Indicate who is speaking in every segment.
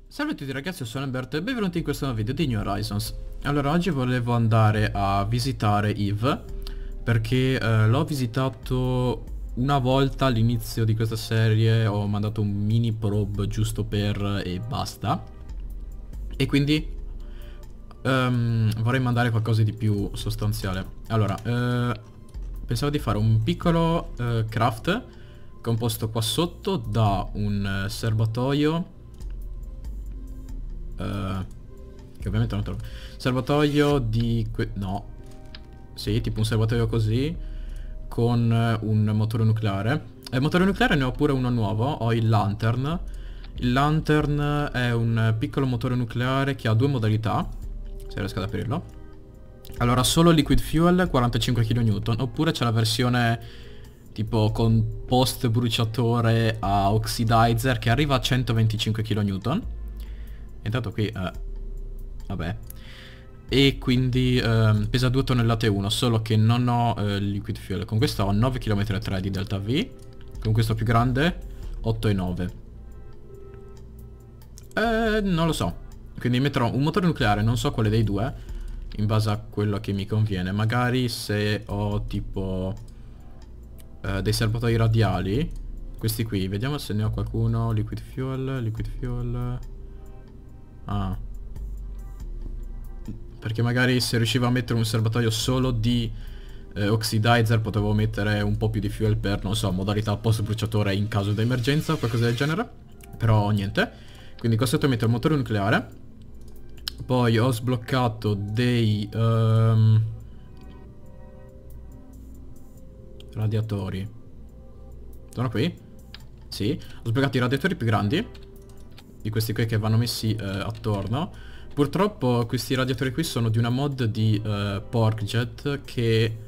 Speaker 1: Salve a tutti ragazzi, io sono Albert e benvenuti in questo nuovo video di New Horizons. Allora, oggi volevo andare a visitare Eve, perché l'ho visitato una volta all'inizio di questa serie, ho mandato un mini probe giusto per e basta. E quindi vorrei mandare qualcosa di più sostanziale. Allora, pensavo di fare un piccolo craft composto qua sotto da un serbatoio. Che ovviamente non trovo. Serbatoio di no. Sì, tipo un serbatoio così, con un motore nucleare. E il motore nucleare ne ho pure uno nuovo. Ho il Lantern. Il Lantern è un piccolo motore nucleare che ha due modalità, se riesco ad aprirlo. Allora, solo liquid fuel 45 kN, oppure c'è la versione tipo con post bruciatore a oxidizer che arriva a 125 kN. Intanto qui vabbè. E quindi pesa 2 tonnellate 1, solo che non ho liquid fuel. Con questo ho 9 km e 3 di delta V. Con questo più grande 8,9. Non lo so. Quindi metterò un motore nucleare, non so quale dei due, in base a quello che mi conviene. Magari se ho tipo dei serbatoi radiali, questi qui, vediamo se ne ho qualcuno. Liquid fuel. Ah, perché magari se riuscivo a mettere un serbatoio solo di oxidizer potevo mettere un po' più di fuel per, non so, modalità post bruciatore in caso di emergenza o qualcosa del genere. Però niente. Quindi qua sotto metto il motore nucleare. Poi ho sbloccato dei radiatori. Sono qui? Sì. Ho sbloccato i radiatori più grandi di questi qui che vanno messi attorno. Purtroppo questi radiatori qui sono di una mod di PorkJet che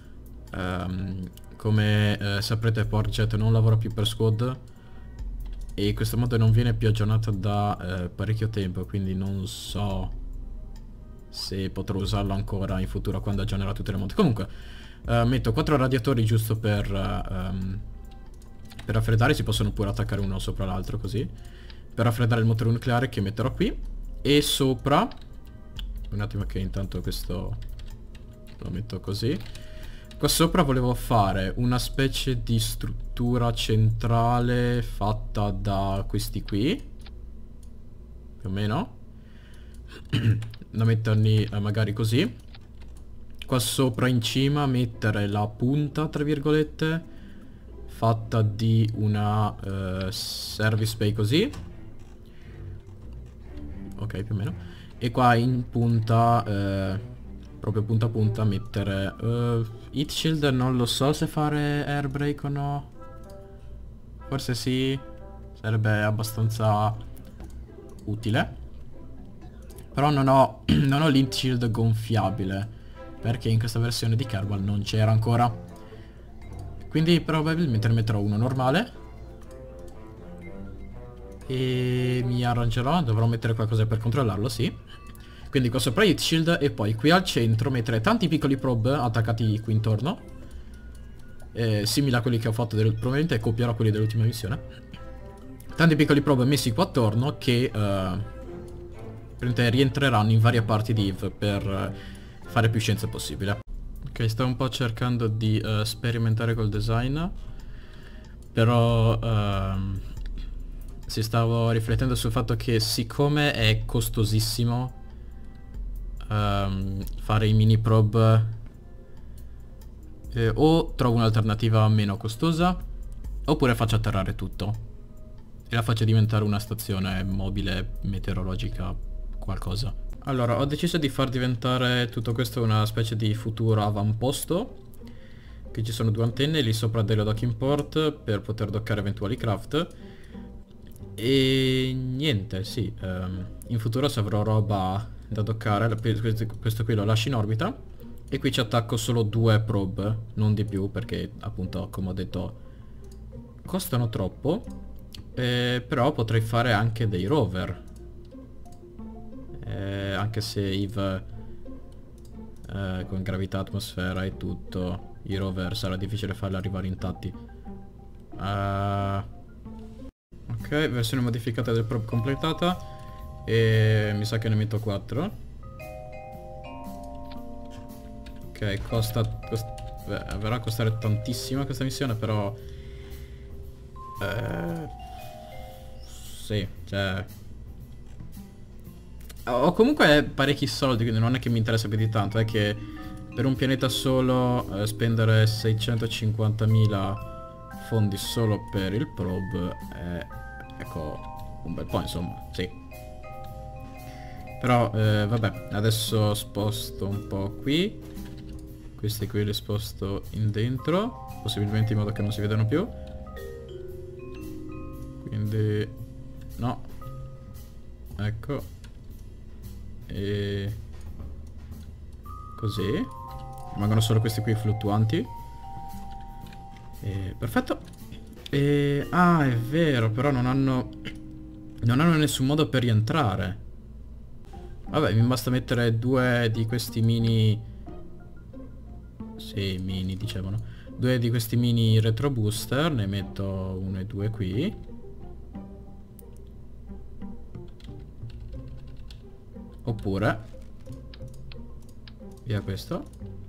Speaker 1: come saprete PorkJet non lavora più per Squad e questa mod non viene più aggiornata da parecchio tempo, quindi non so se potrò usarlo ancora in futuro quando aggiornerà tutte le mod. Comunque metto 4 radiatori giusto per raffreddare, si possono pure attaccare uno sopra l'altro così, per raffreddare il motore nucleare che metterò qui. E sopra, un attimo che intanto questo lo metto così. Qua sopra volevo fare una specie di struttura centrale fatta da questi qui, più o meno, da metterli magari così. Qua sopra in cima mettere la punta, tra virgolette, fatta di una service bay così. Ok, più o meno. E qua in punta, proprio punta a punta, mettere heat shield. Non lo so se fare air brake o no. Forse sì, sarebbe abbastanza utile. Però non ho l'heat shield gonfiabile, perché in questa versione di Kerbal non c'era ancora. Quindi probabilmente ne metterò uno normale e mi arrangerò, dovrò mettere qualcosa per controllarlo, sì. Quindi qua sopra heat shield e poi qui al centro mettere tanti piccoli probe attaccati qui intorno, simili a quelli che ho fatto probabilmente copierò quelli dell'ultima missione. Tanti piccoli probe messi qua attorno che rientreranno in varie parti di Eve per fare più scienza possibile. Ok, sto un po' cercando di sperimentare col design, però stavo riflettendo sul fatto che siccome è costosissimo fare i mini probe, o trovo un'alternativa meno costosa oppure faccio atterrare tutto e la faccio diventare una stazione mobile meteorologica qualcosa. Allora, ho deciso di far diventare tutto questo una specie di futuro avamposto. Qui ci sono due antenne, lì sopra delle docking port per poter doccare eventuali craft. E niente, sì, in futuro se avrò roba da doccare, questo qui lo lascio in orbita e qui ci attacco solo 2 probe, non di più, perché appunto, come ho detto, costano troppo. Però potrei fare anche dei rover, anche se Eve con gravità, atmosfera e tutto, i rover sarà difficile farli arrivare intatti. Ok, versione modificata del probe completata. E mi sa che ne metto 4. Ok, verrà a costare tantissimo questa missione, però... sì, cioè... Ho comunque parecchi soldi, quindi non è che mi interessa più di tanto, è che per un pianeta solo spendere 650.000 fondi solo per il probe è, ecco, un bel po', insomma, sì. Però vabbè, adesso sposto un po' qui. Questi qui li sposto in dentro, possibilmente in modo che non si vedano più. Quindi no, ecco. E così rimangono solo questi qui fluttuanti. E perfetto. E ah, è vero, però non hanno nessun modo per rientrare. Vabbè, mi basta mettere 2 di questi mini... Sì, mini dicevano. 2 di questi mini retro booster. Ne metto 1 e 2 qui. Oppure via questo.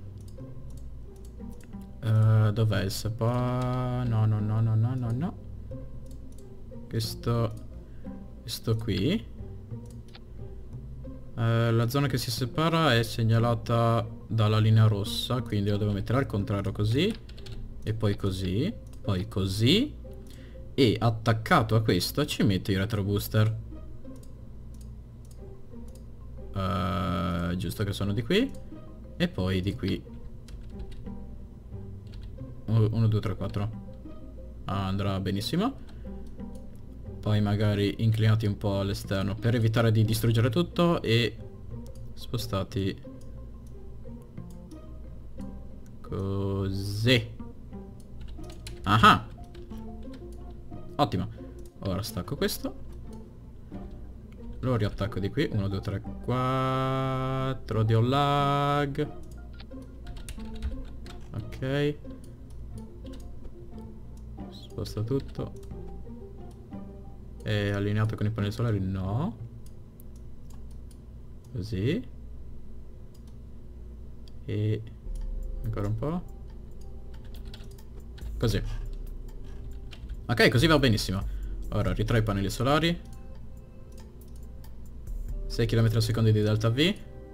Speaker 1: Dov'è il separa? No, no, no, no, no, no, no. Questo qui. La zona che si separa è segnalata dalla linea rossa, quindi lo devo mettere al contrario così. E poi così. Poi così. E attaccato a questo ci metto i retro booster. Giusto che sono di qui. E poi di qui. 1, 2, 3, 4. Andrà benissimo. Poi magari inclinati un po' all'esterno per evitare di distruggere tutto. E spostati così. Ah, ottimo. Ora stacco questo. Lo riattacco di qui. 1, 2, 3, 4. Dio lag. Ok. Sposta tutto. È allineato con i pannelli solari? No. Così. E ancora un po'. Così. Ok, così va benissimo. Ora ritrae i pannelli solari. 6 km al secondo di delta V.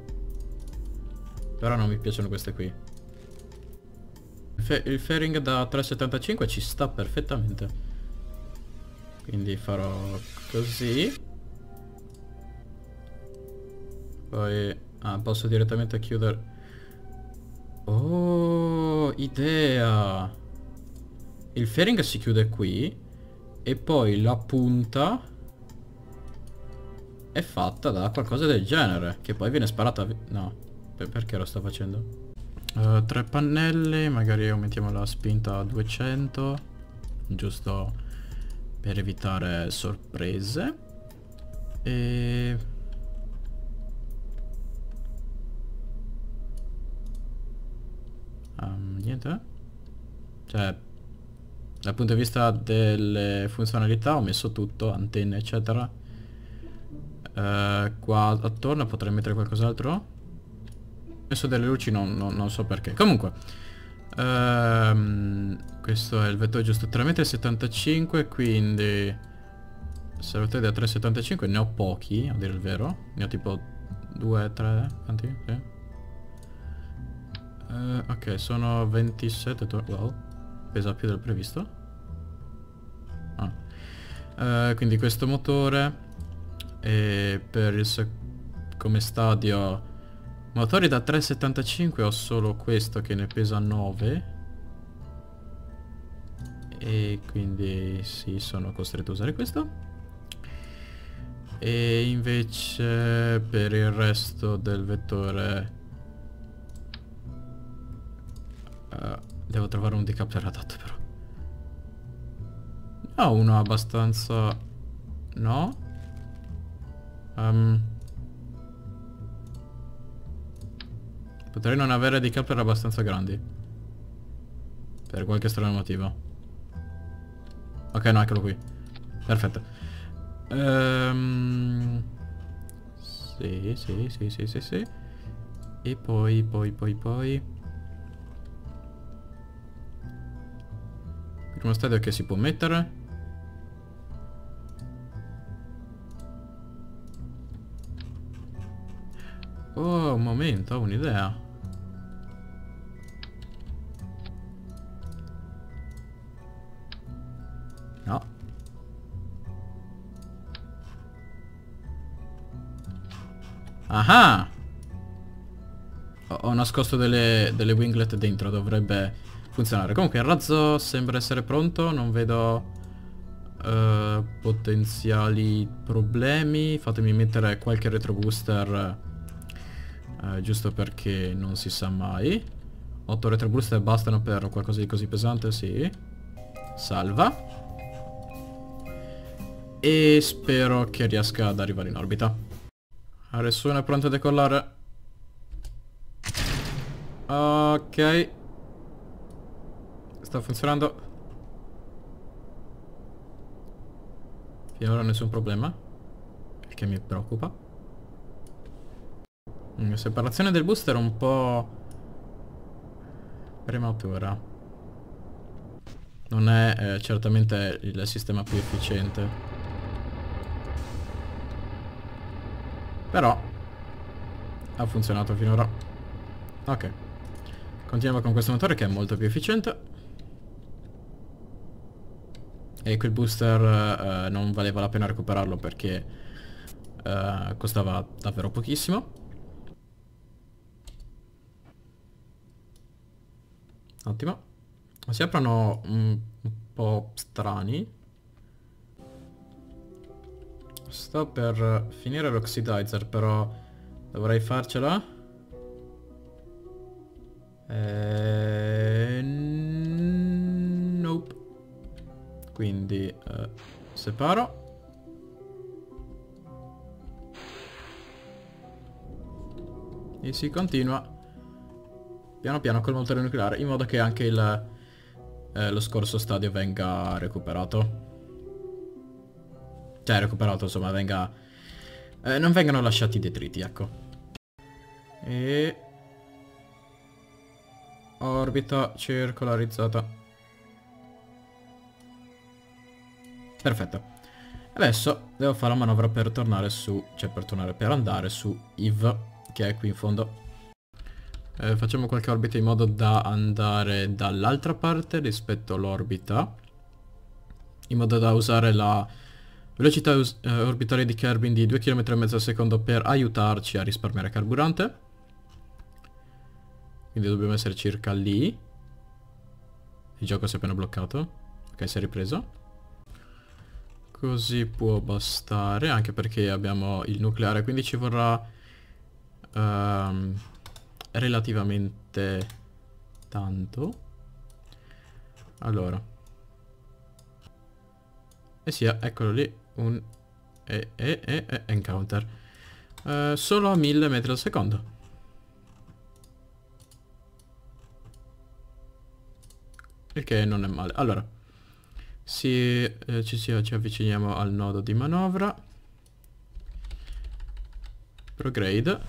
Speaker 1: Però non mi piacciono queste qui. Il fairing da 3,75 ci sta perfettamente. Quindi farò così. Poi posso direttamente chiudere. Oh, idea. Il fairing si chiude qui. E poi la punta è fatta da qualcosa del genere, che poi viene sparata no, perché lo sto facendo? 3 pannelli, magari aumentiamo la spinta a 200, giusto per evitare sorprese. E niente. Cioè, dal punto di vista delle funzionalità ho messo tutto, antenne eccetera. Qua attorno potrei mettere qualcos'altro. Ho messo delle luci, non so perché. Comunque questo è il vettore giusto, 3,75 m, quindi se lo da 3,75 ne ho pochi, a dire il vero. Ne ho tipo 2, 3, quanti? Sì. Ok, sono 27, wow, pesa più del previsto. Quindi questo motore. E per il come stadio motori da 3,75 ho solo questo che ne pesa 9. E quindi sì, sono costretto a usare questo. E invece per il resto del vettore devo trovare un decoupler adatto però. Ho uno abbastanza... no? Potrei non avere decoupler abbastanza grandi per qualche strano motivo. Ok, no, eccolo qui. Perfetto. Sì, sì, sì, sì, sì, sì. E poi... Primo stadio che si può mettere. Oh, un momento, ho un'idea. No. Ah! Ho nascosto delle winglet dentro, dovrebbe funzionare. Comunque il razzo sembra essere pronto, non vedo potenziali problemi. Fatemi mettere qualche retro booster, giusto perché non si sa mai. 8 retro booster bastano per qualcosa di così pesante, sì. Salva. E spero che riesca ad arrivare in orbita. Adesso è pronto a decollare. Ok. Sta funzionando. Finora nessun problema. Il che mi preoccupa. Separazione del booster è un po' prematura. Non è certamente il sistema più efficiente. Però ha funzionato finora. Ok. Continuiamo con questo motore che è molto più efficiente. E quel booster non valeva la pena recuperarlo perché costava davvero pochissimo. Ottimo. Si aprono un po' strani. Sto per finire l'oxidizer, però dovrei farcela. Nope. Quindi separo. E si continua piano piano col motore nucleare, in modo che anche lo scorso stadio venga recuperato. Cioè recuperato, insomma, venga... non vengano lasciati detriti, ecco. E... orbita circolarizzata. Perfetto. Adesso devo fare la manovra per tornare su... cioè per andare su Eve, che è qui in fondo. Facciamo qualche orbita in modo da andare dall'altra parte rispetto all'orbita, in modo da usare la velocità orbitale di Kerbin di 2,5 km al secondo per aiutarci a risparmiare carburante. Quindi dobbiamo essere circa lì. Il gioco si è appena bloccato. Ok, si è ripreso. Così può bastare, anche perché abbiamo il nucleare, quindi ci vorrà relativamente tanto. Allora, e sia, eccolo lì, un encounter solo a 1000 metri al secondo. Il che non è male. Allora, ci avviciniamo al nodo di manovra. Prograde.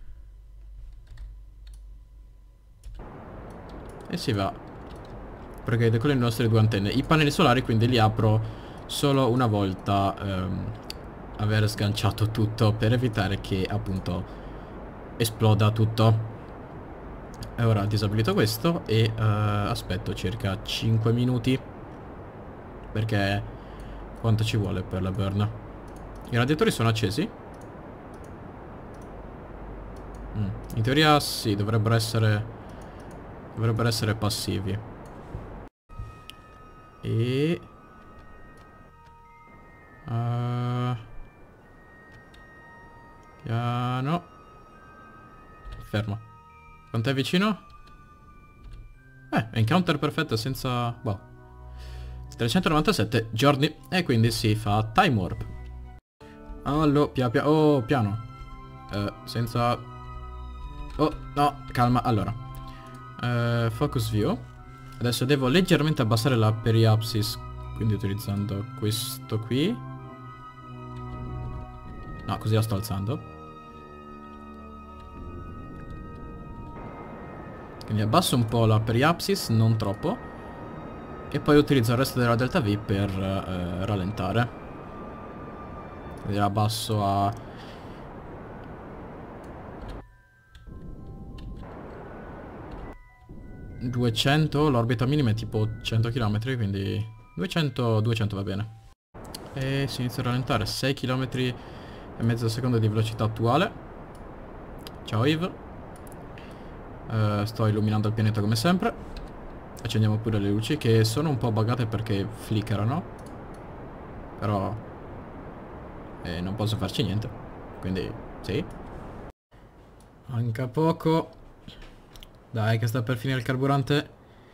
Speaker 1: E si va. Prograde con le nostre due antenne. I pannelli solari quindi li apro solo una volta aver sganciato tutto, per evitare che appunto esploda tutto. E ora disabilito questo e aspetto circa 5 minuti, perché quanto ci vuole per la burn? I radiatori sono accesi? In teoria sì, dovrebbero essere passivi. E piano. Fermo. Quant'è vicino? Encounter perfetto senza... wow. 397 giorni. E quindi si fa time warp. Allora, piano. Senza... oh, no, calma. Allora, focus view. Adesso devo leggermente abbassare la periapsis, quindi utilizzando questo qui. No, così la sto alzando. Quindi abbasso un po' la periapsis, non troppo. E poi utilizzo il resto della delta V per rallentare. Quindi la abbasso a 200, l'orbita minima è tipo 100 km, quindi 200 va bene. E si inizia a rallentare, 6 km e mezzo al secondo di velocità attuale. Ciao Yves. Sto illuminando il pianeta come sempre. Accendiamo pure le luci che sono un po' buggate perché flickerano. Però non posso farci niente. Quindi sì. Manca poco. Dai che sta per finire il carburante.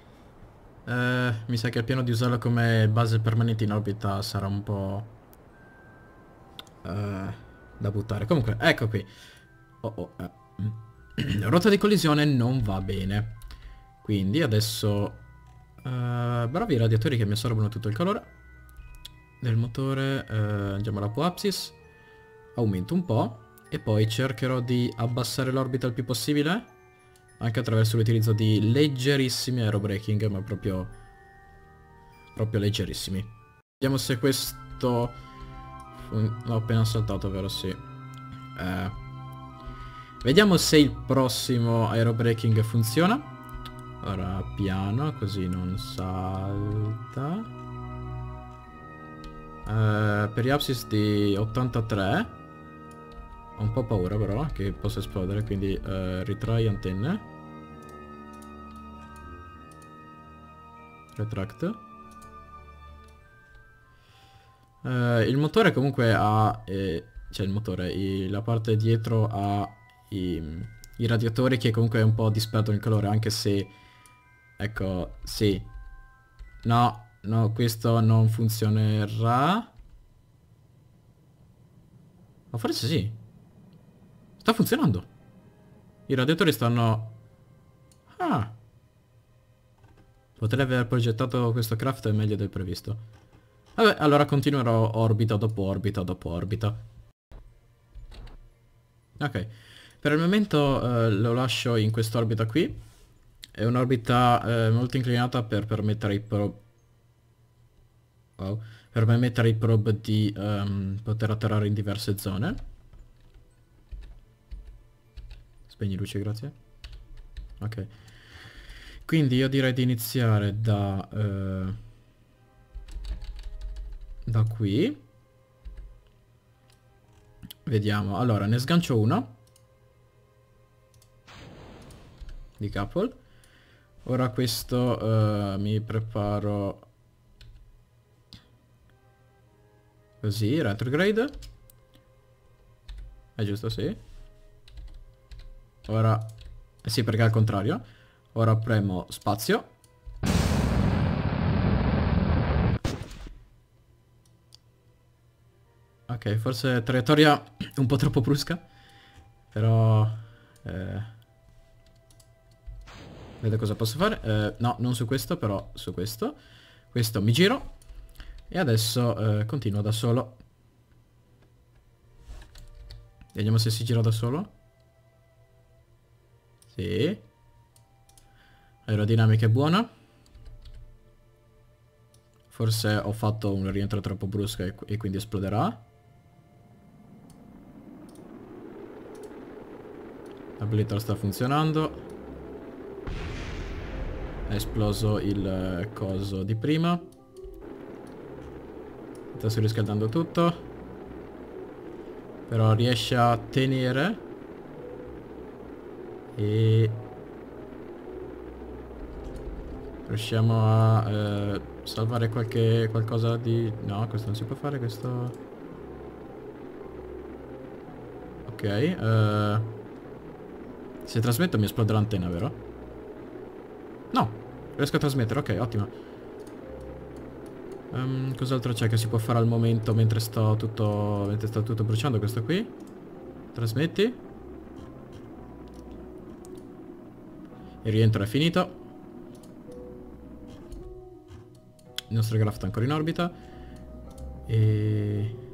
Speaker 1: Mi sa che il piano di usarlo come base permanente in orbita sarà un po' da buttare. Comunque, ecco qui. Rotta di collisione non va bene. Quindi adesso bravi i radiatori che mi assorbono tutto il calore del motore. Andiamo alla apoapsis. Aumento un po'. E poi cercherò di abbassare l'orbita il più possibile. Anche attraverso l'utilizzo di leggerissimi aerobraking, ma proprio leggerissimi. Vediamo se questo... L'ho appena saltato, vero? Sì. Vediamo se il prossimo aerobraking funziona. Ora piano, così non salta. Periapsis di 83. Ho un po' paura però che possa esplodere, quindi ritrai antenne. Retract. Il motore comunque ha... cioè il motore, la parte dietro ha i radiatori che comunque un po' disperdono il calore, anche se... Ecco, sì. No, no, questo non funzionerà. Ma forse sì. Sta funzionando. I radiatori stanno... Ah. Potrei aver progettato questo craft meglio del previsto. Vabbè, allora continuerò orbita dopo orbita dopo orbita. Ok. Per il momento lo lascio in quest'orbita qui. È un'orbita molto inclinata per permettere ai probe... Wow. Per permettere ai probe di poter atterrare in diverse zone. Spegni luce, grazie. Ok. Quindi io direi di iniziare da qui. Vediamo. Allora, ne sgancio uno. Di couple. Ora questo mi preparo... Così, retrograde. È giusto, sì. Ora... sì, perché è al contrario. Ora premo spazio. Ok, forse traiettoria un po' troppo brusca. Però... vedo cosa posso fare. No, non su questo, però su questo. Questo mi giro. E adesso continuo da solo. Vediamo se si gira da solo. Sì. Aerodinamica è buona. Forse ho fatto un rientro troppo brusco e quindi esploderà. L'abilitar sta funzionando. È esploso il coso di prima. Sta surriscaldando tutto. Però riesce a tenere. E... riusciamo a salvare qualcosa di... No, questo non si può fare, questo... Ok, se trasmetto mi esplode l'antenna, vero? No, riesco a trasmettere, ok, ottimo. Cos'altro c'è che si può fare al momento mentre sta tutto bruciando? Questo qui. Trasmetti. Il rientro è finito. Il nostro craft è ancora in orbita. E...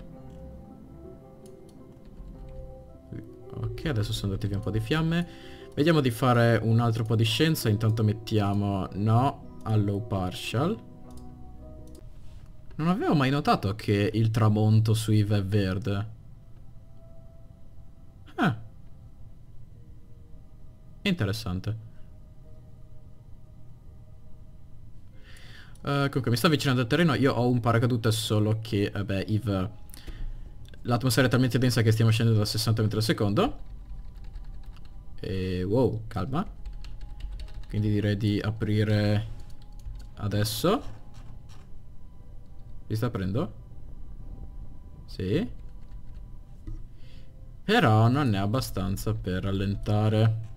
Speaker 1: ok, adesso sono andati via un po' di fiamme. Vediamo di fare un altro po' di scienza. Intanto mettiamo no allow partial. Non avevo mai notato che il tramonto su Eve è verde. Interessante. Comunque mi sto avvicinando al terreno. Io ho un paracadute, solo che beh, Eve, l'atmosfera è talmente densa che stiamo scendendo da 60 metri al secondo. E wow, calma. Quindi direi di aprire adesso. Si sta aprendo? Sì. Però non è abbastanza per rallentare.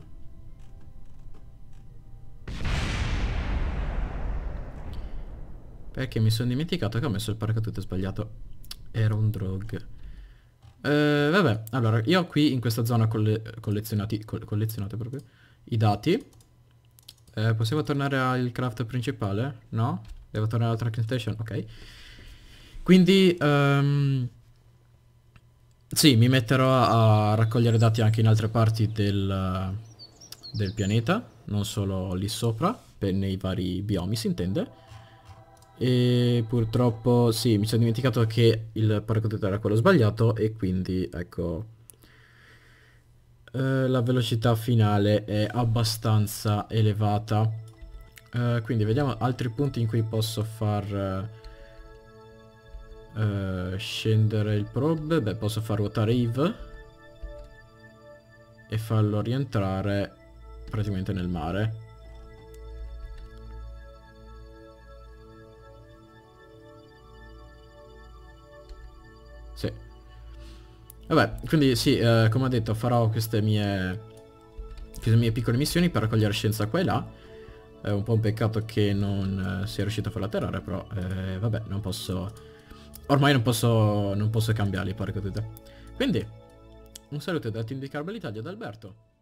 Speaker 1: Perché mi sono dimenticato che ho messo il paracadute sbagliato. Era un drog. Vabbè, allora, io qui in questa zona ho collezionato proprio i dati. Possiamo tornare al craft principale? No? Devo tornare alla tracking station? Ok. Quindi, sì, mi metterò a raccogliere dati anche in altre parti del pianeta, non solo lì sopra, nei vari biomi, si intende. E purtroppo sì, mi sono dimenticato che il paracadute era quello sbagliato e quindi ecco, la velocità finale è abbastanza elevata. Quindi vediamo altri punti in cui posso far scendere il probe. Beh, posso far ruotare Eve e farlo rientrare praticamente nel mare. Sì. Vabbè, quindi sì, come ho detto, farò queste mie piccole missioni per raccogliere scienza qua e là. È un po' un peccato che non sia riuscito a farla atterrare, però vabbè, non posso... Ormai non posso cambiarli, porca tutte. Quindi, un saluto da Team di Carbon Italia, da Alberto.